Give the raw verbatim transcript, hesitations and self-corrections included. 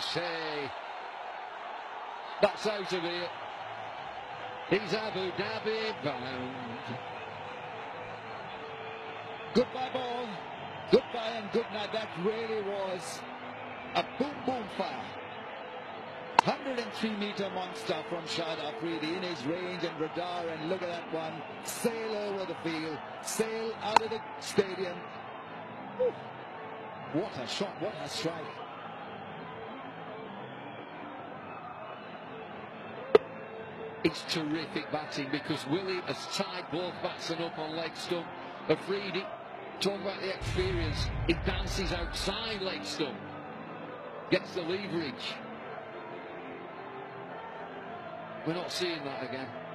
say. That's out of here. He's Abu Dhabi bound. Goodbye ball. Goodbye and good night. That really was a boom boom fire. one hundred three metre monster from Shahid Afridi in his range and radar, and look at that one. Sail over the field. Sail out of the stadium. Whew. What a shot. What a strike. It's terrific batting because Willie has tied both batsmen up on leg stump. Afridi, talk about the experience. He dances outside leg stump. Gets the leverage. We're not seeing that again.